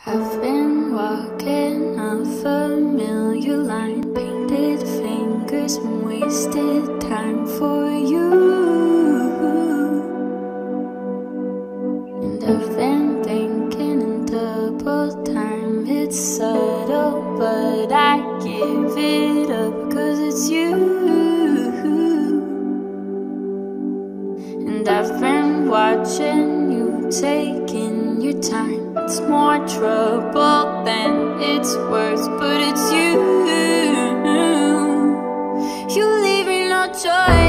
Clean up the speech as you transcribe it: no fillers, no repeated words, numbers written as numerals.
I've been walking a familiar line, painted fingers and wasted time for you. And I've been thinking in double time. It's subtle, but I give it up 'cause it's you. And I've been watching you taking your time. It's more trouble than it's worth, but it's you. You leaving no choice.